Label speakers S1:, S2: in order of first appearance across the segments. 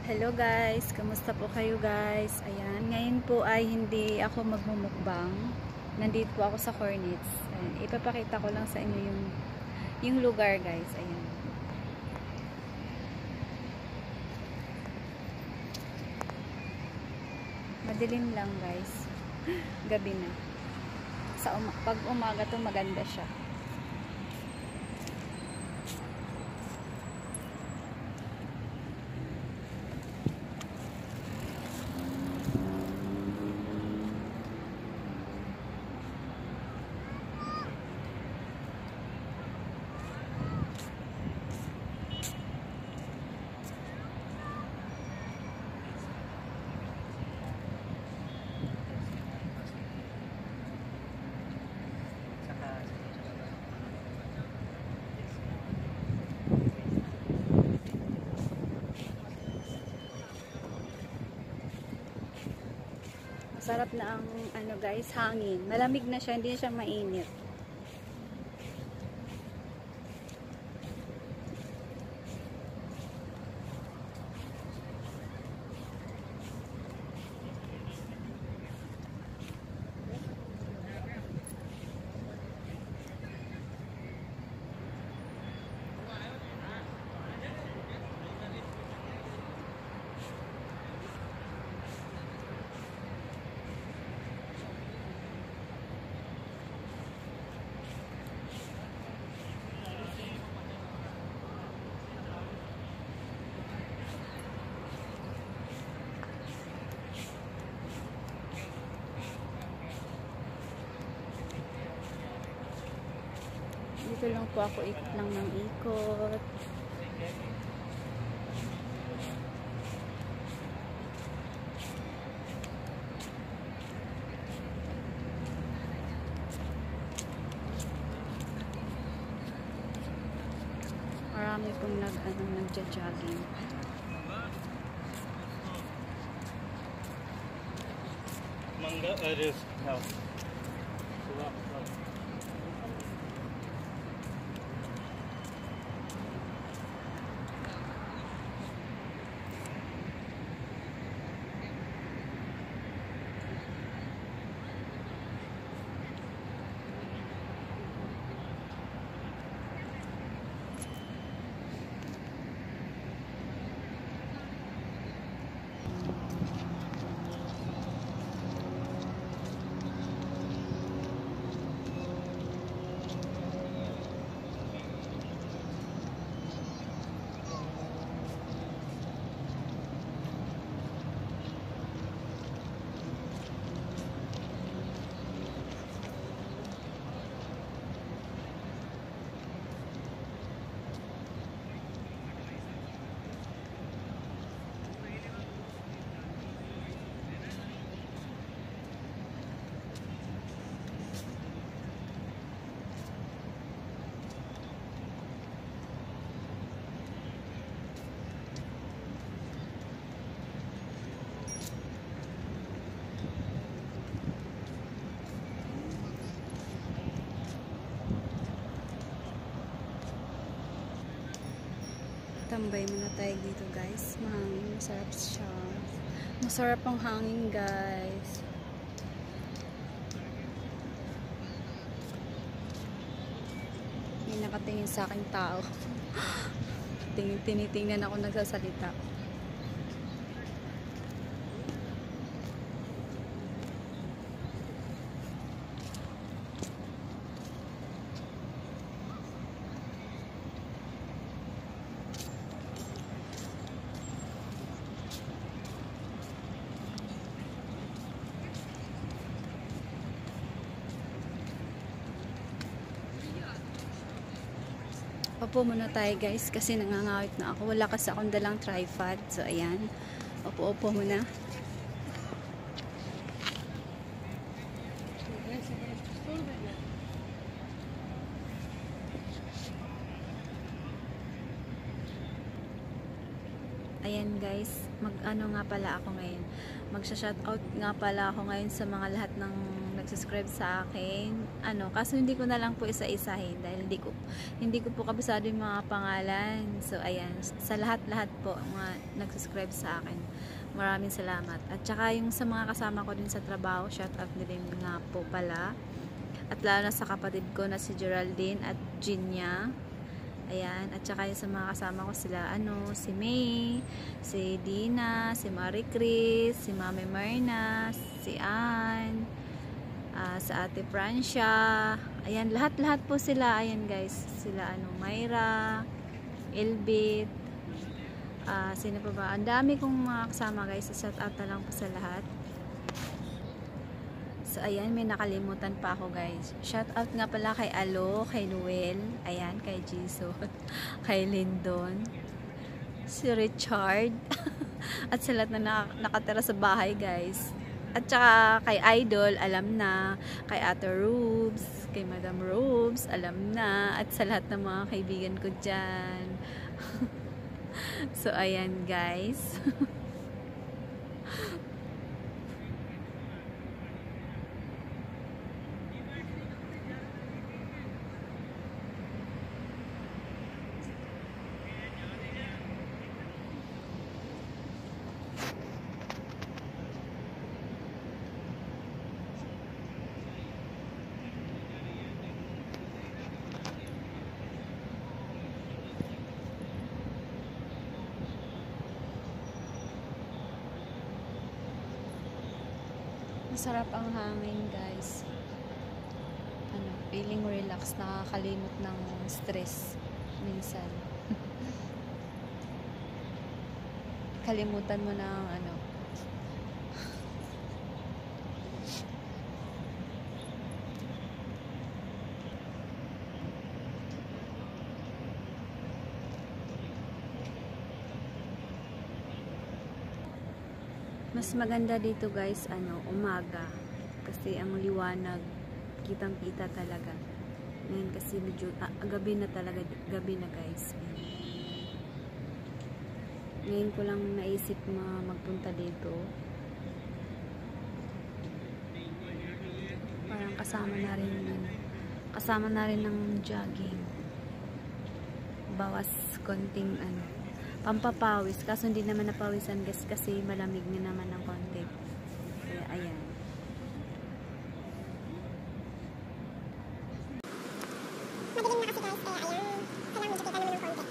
S1: Hello guys, kamusta po kayo guys? Ayan, ngayon po ay hindi ako magmumukbang. Nandito po ako sa Cornets. Ayan, ipapakita ko lang sa inyo yung lugar guys. Ayan. Madilim lang guys. Gabi na. Pag umaga to maganda siya. Masarap na ang ano guys, hangin. Malamig na siya, hindi na siya mainit. Dito lang po ako ikot lang ng ikot. Marami pong nagja-jogging.
S2: Manga is health. Tambay muna tayo dito guys. Mahangin, masarap siya. Masarap ang hangin guys. May nakatingin sa akin tao. Tinitingnan ako nagsasalita. Opo muna tayo guys kasi nangangawit na ako. Wala kasi akong dalang tripod. So ayan. Opo muna. Ayan guys, mag-ano nga pala ako ngayon. Magsha-shoutout nga pala ako ngayon sa mga lahat ng
S1: nag-subscribe sa akin. Kaso hindi ko na lang po isa-isahin dahil hindi ko po kabisado yung mga pangalan. So ayan, sa lahat-lahat po mga nag-subscribe sa akin. Maraming salamat. At saka yung sa mga kasama ko din sa trabaho, shout out din nga po pala. At lalo na sa kapatid ko na si Geraldine at Ginya. Ayan, at saka yung sa mga kasama ko sila, si May, si Dina, si Marie Chris, si Mami Marna, si Ann, sa Ate Francia. Ayan, lahat-lahat po sila. Ayan guys, sila Myra, Elbit, sino pa ba? Ang dami kong mga kasama guys. Shout out na lang po sa lahat. So, ayan, may nakalimutan pa ako guys. Shout out nga pala kay Alo, kay Noel, ayan, kay Jisoo, kay Lindon, si Richard, at sa lahat na nakatira sa bahay guys. At saka kay Idol, alam na, kay Ate Rubes, kay Madam Rubes, alam na, at sa lahat ng mga kaibigan ko dyan. So, ayan guys. Masarap ang hangin guys. Feeling relax, nakakalimot ng stress minsan. Kalimutan mo na mas maganda dito guys, umaga. Kasi ang liwanag, kitang-kita talaga. Ngayon kasi medyo, gabi na talaga, gabi na guys. Ngayon ko lang naisip magpunta dito. Parang kasama na rin ng jogging. Bawas konting pampapawis, kaso hindi naman napawisan guys kasi malamig na naman ng konti. Kaya ayan.
S3: Madilim na kasi guys, kaya ayan, kailangan medyo kita naman ng konti.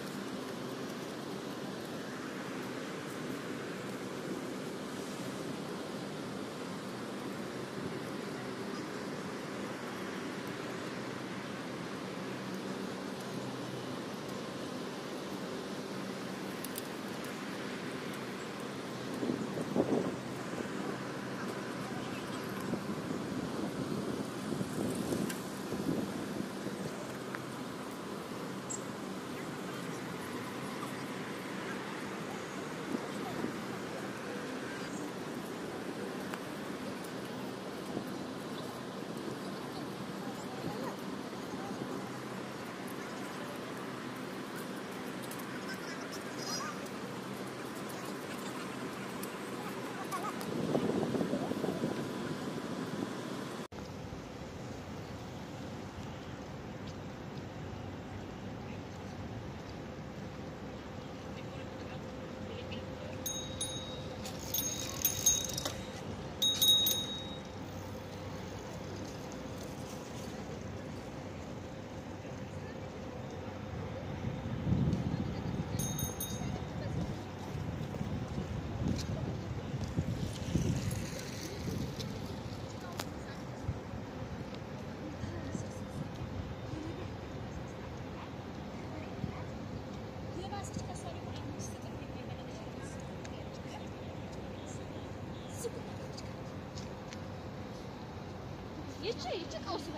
S2: Jedźcie kosmę.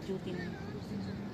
S1: duty na.